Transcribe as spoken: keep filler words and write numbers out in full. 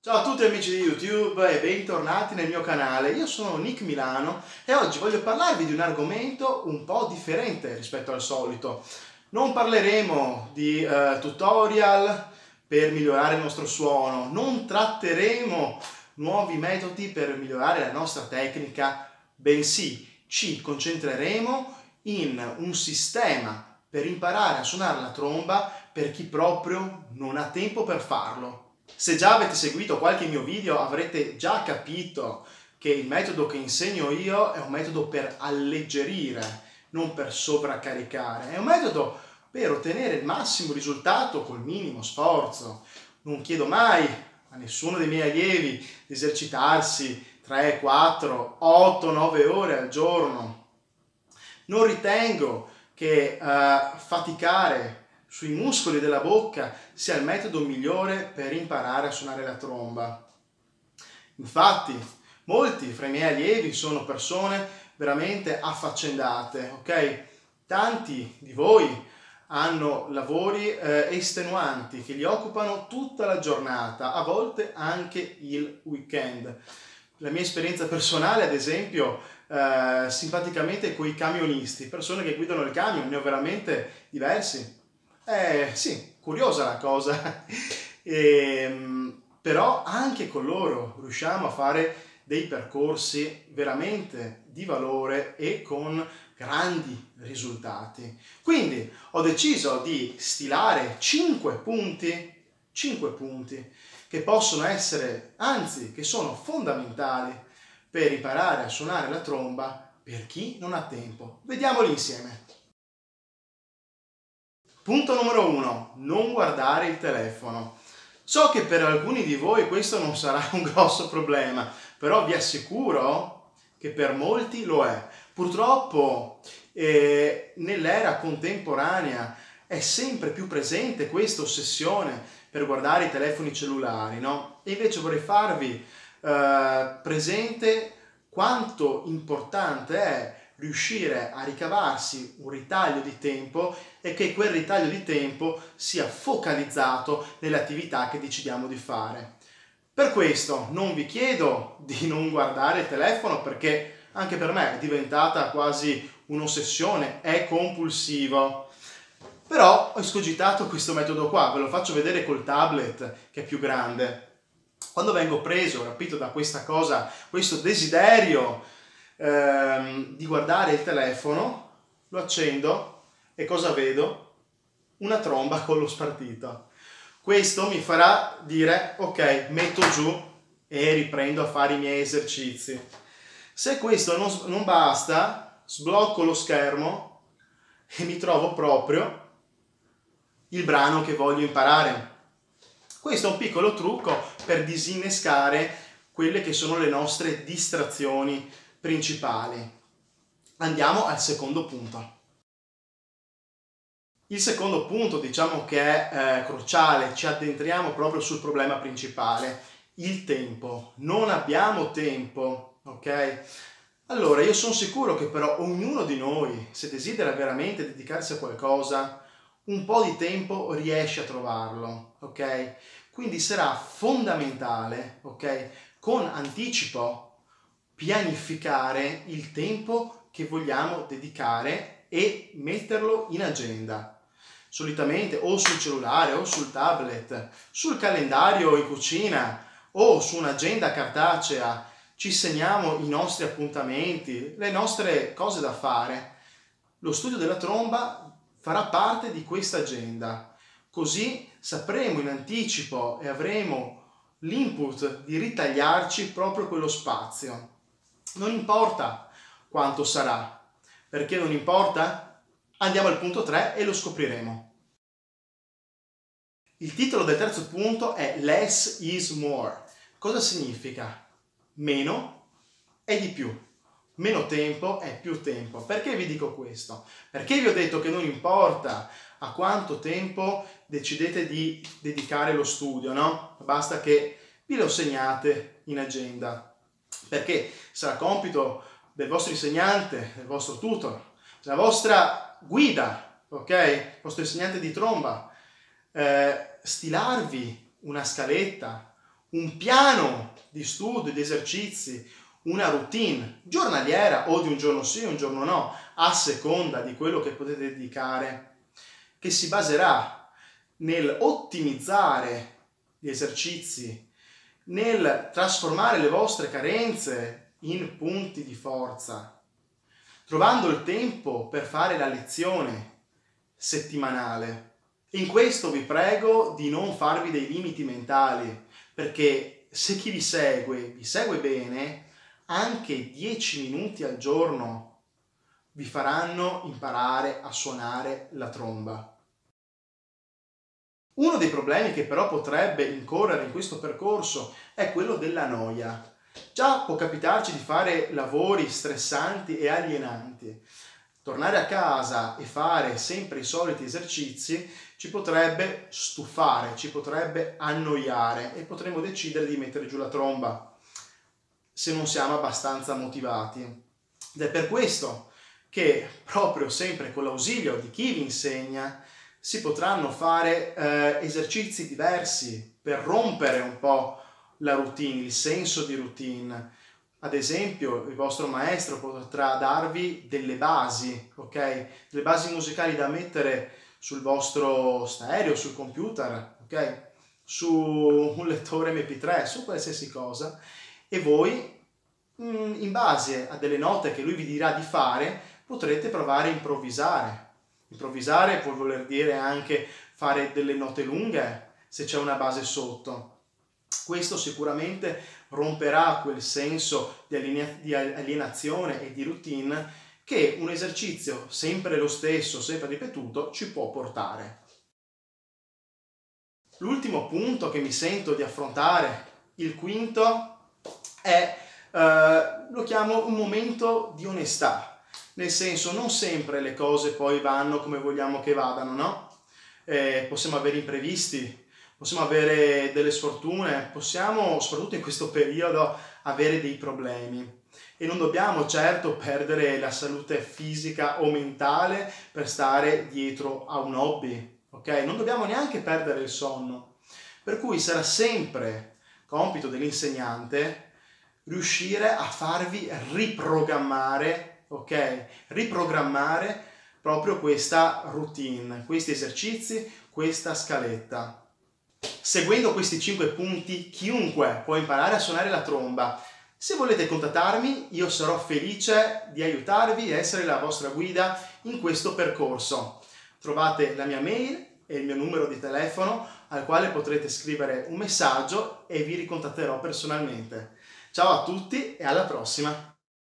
Ciao a tutti amici di YouTube e bentornati nel mio canale. Io sono Nick Milano e oggi voglio parlarvi di un argomento un po' differente rispetto al solito. Non parleremo di uh, tutorial per migliorare il nostro suono, non tratteremo nuovi metodi per migliorare la nostra tecnica, bensì ci concentreremo in un sistema per imparare a suonare la tromba per chi proprio non ha tempo per farlo. Se già avete seguito qualche mio video avrete già capito che il metodo che insegno io è un metodo per alleggerire, non per sovraccaricare. È un metodo per ottenere il massimo risultato col minimo sforzo. Non chiedo mai a nessuno dei miei allievi di esercitarsi tre, quattro, otto, nove ore al giorno. Non ritengo che uh, faticare sui muscoli della bocca sia il metodo migliore per imparare a suonare la tromba. Infatti, molti fra i miei allievi sono persone veramente affaccendate, ok? Tanti di voi hanno lavori eh, estenuanti che li occupano tutta la giornata, a volte anche il weekend. La mia esperienza personale, ad esempio, eh, simpaticamente con i camionisti, persone che guidano il camion, ne ho veramente diversi. Eh sì, curiosa la cosa, e, però anche con loro riusciamo a fare dei percorsi veramente di valore e con grandi risultati. Quindi ho deciso di stilare cinque punti, cinque punti che possono essere, anzi che sono fondamentali per imparare a suonare la tromba per chi non ha tempo. Vediamoli insieme. Punto numero uno, non guardare il telefono. So che per alcuni di voi questo non sarà un grosso problema, però vi assicuro che per molti lo è. Purtroppo eh, nell'era contemporanea è sempre più presente questa ossessione per guardare i telefoni cellulari, no? E invece vorrei farvi eh, presente quanto importante è riuscire a ricavarsi un ritaglio di tempo e che quel ritaglio di tempo sia focalizzato nelle attività che decidiamo di fare. Per questo non vi chiedo di non guardare il telefono, perché anche per me è diventata quasi un'ossessione, è compulsivo. Però ho escogitato questo metodo qua, ve lo faccio vedere col tablet che è più grande. Quando vengo preso, rapito da questa cosa, questo desiderio ehm, di guardare il telefono, lo accendo e cosa vedo? Una tromba con lo spartito. Questo mi farà dire ok, metto giù e riprendo a fare i miei esercizi. Se questo non, non basta, sblocco lo schermo e mi trovo proprio il brano che voglio imparare. Questo è un piccolo trucco per disinnescare quelle che sono le nostre distrazioni principali. Andiamo al secondo punto. Il secondo punto, diciamo che è eh, cruciale, ci addentriamo proprio sul problema principale, il tempo. Non abbiamo tempo, ok? Allora, io sono sicuro che però ognuno di noi, se desidera veramente dedicarsi a qualcosa, un po' di tempo riesce a trovarlo, ok? Quindi sarà fondamentale, ok, con anticipo pianificare il tempo che vogliamo dedicare e metterlo in agenda. Solitamente o sul cellulare o sul tablet, sul calendario in cucina o su un'agenda cartacea ci segniamo i nostri appuntamenti, le nostre cose da fare. Lo studio della tromba farà parte di questa agenda, così sapremo in anticipo e avremo l'input di ritagliarci proprio quello spazio. Non importa quanto sarà. Perché non importa? Andiamo al punto tre e lo scopriremo. Il titolo del terzo punto è Less is more. Cosa significa? Meno è di più. Meno tempo è più tempo. Perché vi dico questo? Perché vi ho detto che non importa a quanto tempo decidete di dedicare lo studio, no? Basta che vi lo segnate in agenda. Perché sarà compito del vostro insegnante, del vostro tutor, della vostra guida, ok? Il vostro insegnante di tromba, eh, stilarvi una scaletta, un piano di studio, di esercizi, una routine giornaliera o di un giorno sì, un giorno no, a seconda di quello che potete dedicare, che si baserà nel ottimizzare gli esercizi, nel trasformare le vostre carenze in punti di forza, trovando il tempo per fare la lezione settimanale. In questo vi prego di non farvi dei limiti mentali, perché se chi vi segue, vi segue bene, anche dieci minuti al giorno vi faranno imparare a suonare la tromba. Uno dei problemi che però potrebbe incorrere in questo percorso è quello della noia. Già può capitarci di fare lavori stressanti e alienanti. Tornare a casa e fare sempre i soliti esercizi ci potrebbe stufare, ci potrebbe annoiare e potremmo decidere di mettere giù la tromba se non siamo abbastanza motivati. Ed è per questo che proprio sempre con l'ausilio di chi vi insegna si potranno fare eh, esercizi diversi per rompere un po' la routine, il senso di routine. Ad esempio, il vostro maestro potrà darvi delle basi, ok? Delle basi musicali da mettere sul vostro stereo, sul computer, ok? Su un lettore emme pi tre, su qualsiasi cosa, e voi, in base a delle note che lui vi dirà di fare, potrete provare a improvvisare. Improvvisare può voler dire anche fare delle note lunghe, se c'è una base sotto. Questo sicuramente romperà quel senso di, alinea- di alienazione e di routine che un esercizio sempre lo stesso, sempre ripetuto, ci può portare. L'ultimo punto che mi sento di affrontare, il quinto, è, eh, lo chiamo un momento di onestà. Nel senso, non sempre le cose poi vanno come vogliamo che vadano, no? Eh, possiamo avere imprevisti, possiamo avere delle sfortune, possiamo, soprattutto in questo periodo, avere dei problemi. E non dobbiamo certo perdere la salute fisica o mentale per stare dietro a un hobby, ok? Non dobbiamo neanche perdere il sonno. Per cui sarà sempre compito dell'insegnante riuscire a farvi riprogrammare, ok? Riprogrammare proprio questa routine, questi esercizi, questa scaletta. Seguendo questi cinque punti, chiunque può imparare a suonare la tromba. Se volete contattarmi, io sarò felice di aiutarvi e essere la vostra guida in questo percorso. Trovate la mia mail e il mio numero di telefono al quale potrete scrivere un messaggio e vi ricontatterò personalmente. Ciao a tutti e alla prossima!